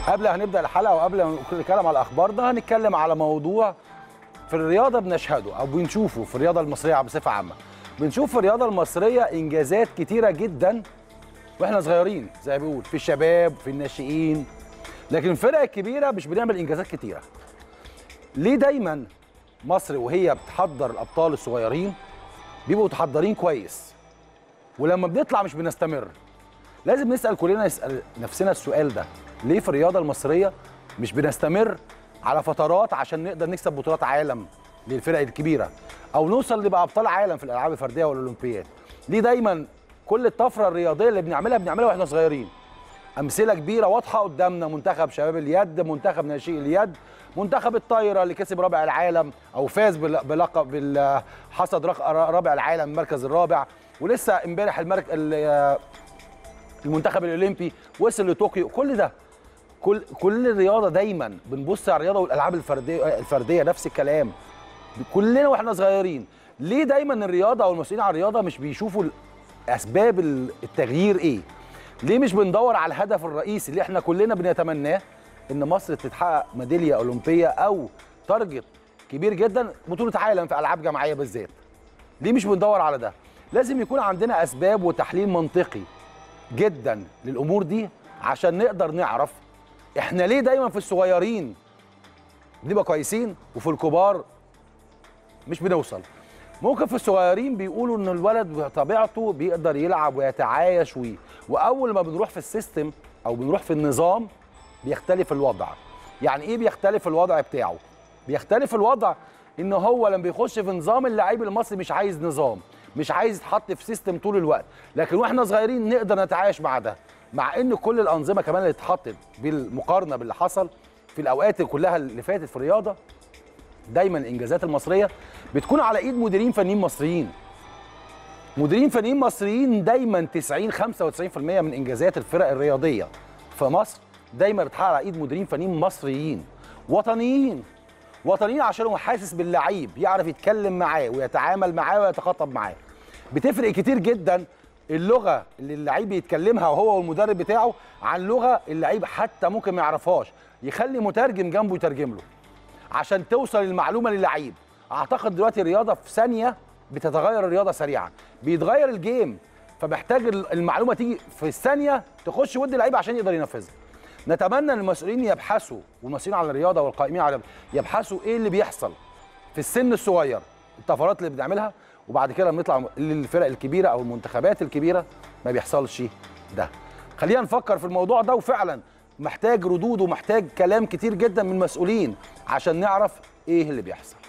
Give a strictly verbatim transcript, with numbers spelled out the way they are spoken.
قبل هنبدا الحلقه وقبل ما نتكلم على الاخبار ده هنتكلم على موضوع في الرياضه بنشهده او بنشوفه في الرياضه المصريه بصفه عامه. بنشوف في الرياضه المصريه انجازات كتيره جدا واحنا صغيرين، زي ما بيقول في الشباب في الناشئين، لكن الفرق الكبيره مش بنعمل انجازات كتيره. ليه دايما مصر وهي بتحضر الابطال الصغيرين بيبقوا متحضرين كويس ولما بنطلع مش بنستمر؟ لازم نسال كلنا نسال نفسنا السؤال ده، ليه في الرياضه المصريه مش بنستمر على فترات عشان نقدر نكسب بطولات عالم للفرق الكبيره او نوصل نبقى ابطال عالم في الالعاب الفرديه والاولمبياد؟ ليه دايما كل الطفره الرياضيه اللي بنعملها بنعملها واحنا صغيرين؟ امثله كبيره واضحه قدامنا، منتخب شباب اليد، منتخب ناشئي اليد، منتخب الطايره اللي كسب رابع العالم او فاز بلقب حصد رابع العالم المركز الرابع، ولسه امبارح المرك... المنتخب الاولمبي وصل لطوكيو. كل ده كل كل الرياضه دايما بنبص على الرياضه والالعاب الفرديه الفرديه نفس الكلام كلنا واحنا صغيرين. ليه دايما الرياضه او المسؤولين عن الرياضه مش بيشوفوا اسباب التغيير ايه؟ ليه مش بندور على الهدف الرئيسي اللي احنا كلنا بنتمناه، ان مصر تتحقق ميداليه اولمبيه او تارجت كبير جدا بطوله عالم في العاب جماعيه بالذات؟ ليه مش بندور على ده؟ لازم يكون عندنا اسباب وتحليل منطقي جدا للامور دي عشان نقدر نعرف احنا ليه دايما في الصغيرين بنبقى كويسين وفي الكبار مش بنوصل. ممكن في الصغيرين بيقولوا ان الولد بطبيعته بيقدر يلعب ويتعايش وي واول ما بنروح في السيستم او بنروح في النظام بيختلف الوضع. يعني ايه بيختلف الوضع بتاعه؟ بيختلف الوضع ان هو لما بيخش في نظام، اللعيب المصري مش عايز نظام، مش عايز يتحط في سيستم طول الوقت، لكن واحنا صغيرين نقدر نتعايش مع ده، مع ان كل الانظمه كمان اللي اتحطت بالمقارنه باللي حصل في الاوقات كلها اللي فاتت في الرياضه، دايما الانجازات المصريه بتكون على ايد مديرين فنيين مصريين. مديرين فنيين مصريين دايما تسعين خمسة وتسعين في المية من انجازات الفرق الرياضيه في مصر دايما بتحقق على ايد مديرين فنيين مصريين وطنيين. وطنيين عشان هو حاسس باللعيب، يعرف يتكلم معاه ويتعامل معاه ويتخاطب معاه. بتفرق كتير جدا اللغه اللي اللعيب بيتكلمها وهو والمدرب بتاعه عن لغه اللعيب حتى ممكن ما يعرفهاش، يخلي مترجم جنبه يترجم له عشان توصل المعلومه للعيب. اعتقد دلوقتي الرياضه في ثانيه بتتغير، الرياضه سريعا بيتغير الجيم، فمحتاج المعلومه تيجي في الثانيه تخش ود اللعيب عشان يقدر ينفذها. نتمنى ان المسؤولين يبحثوا، والمسؤولين على الرياضه والقائمين على يبحثوا ايه اللي بيحصل في السن الصغير، الطفرات اللي بنعملها، وبعد كده لما نطلع للفرق الكبيره او المنتخبات الكبيره ما بيحصلش ده. خلينا نفكر في الموضوع ده، وفعلا محتاج ردود ومحتاج كلام كتير جدا من المسؤولين عشان نعرف ايه اللي بيحصل.